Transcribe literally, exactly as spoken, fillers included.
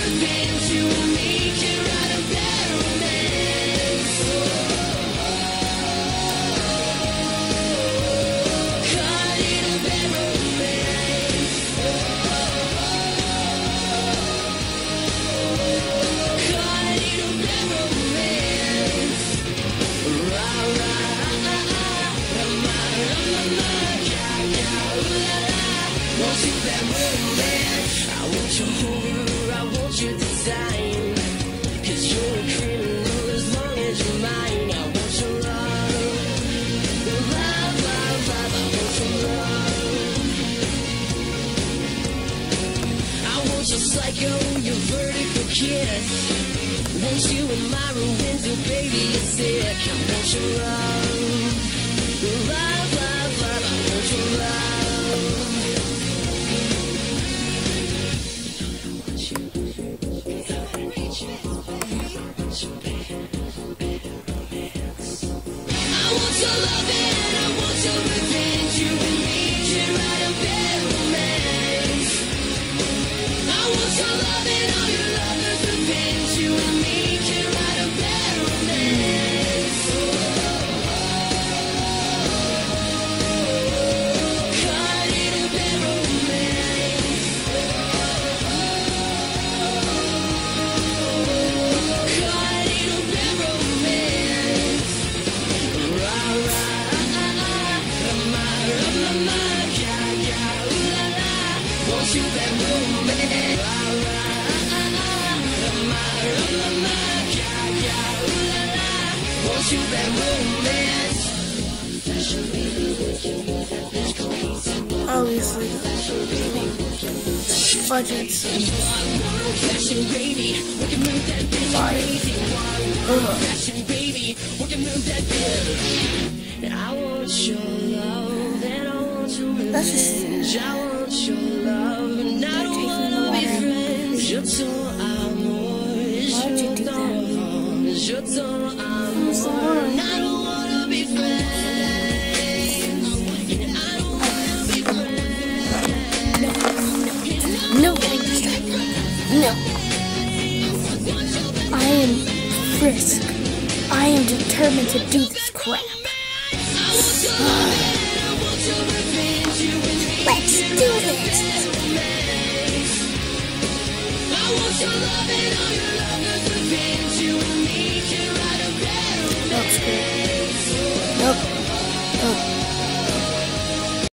revenge, you and me can write a better romance. Call it a better romance. Call it a better romance. Rah, rah, ah, ah, ah, ma, ma, ma, ya, ya, ooh, la, la. Want you that romance. I want your horror, I want your design. Cause you're a criminal as long as you're mine. I want your love. Love, love, love, I want your love. I want your psycho, your vertical kiss. Want you in my ruins, oh baby, you're sick. I want your love. Love, love, love, I want your love. I want your love and I want your revenge. You and me can write a better romance. I want your love and all your lovers' revenge. You and me can write a better romance. Call it a better romance. Call it a better romance. Rah, rah, ah, ah, ah, ma, ma, ma, ya, ya, ooh, la, la. Want you that romance. Rah, rah, ah, ah, ah, ma, ma, ma, ya, ya, ooh, la, la. Want you that romance. Obviously, budgets. Fashion baby, we can move that bitch crazy. Fashion baby, we can move that bitch. And I want your love, and I want your That's just revenge. I want your love, and I don't taking wanna the be water. friends. Je t'amour, Why would you do that? je t'amour, What's the word? and I don't wanna be friends. And I don't wanna be friends. No, no, no, no. I am Frisk. I am determined to do this crap. Let's do this. Looks good.